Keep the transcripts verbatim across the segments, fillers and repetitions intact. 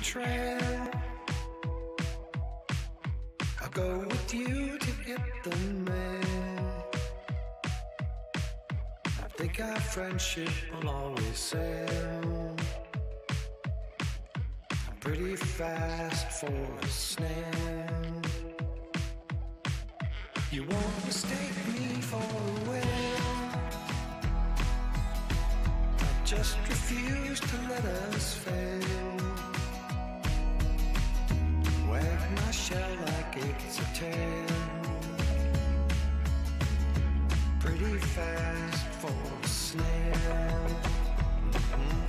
trail. I'll go with you to get the mail. I think our friendship will always sail pretty fast for a snail. You won't mistake me for a whale. I just refuse to let us fail. Wag my shell like it's a tail. Pretty fast for a snail. Mm-hmm.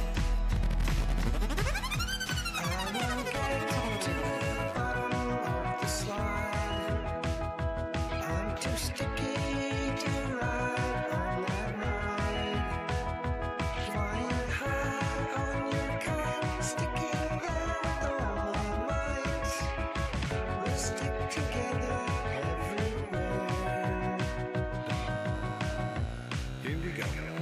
I will get to the bottom of the slide. I'm too sticky to ride on that ride. Flying high on your kite, sticking there with all my might. We'll stick together everywhere. Here we go.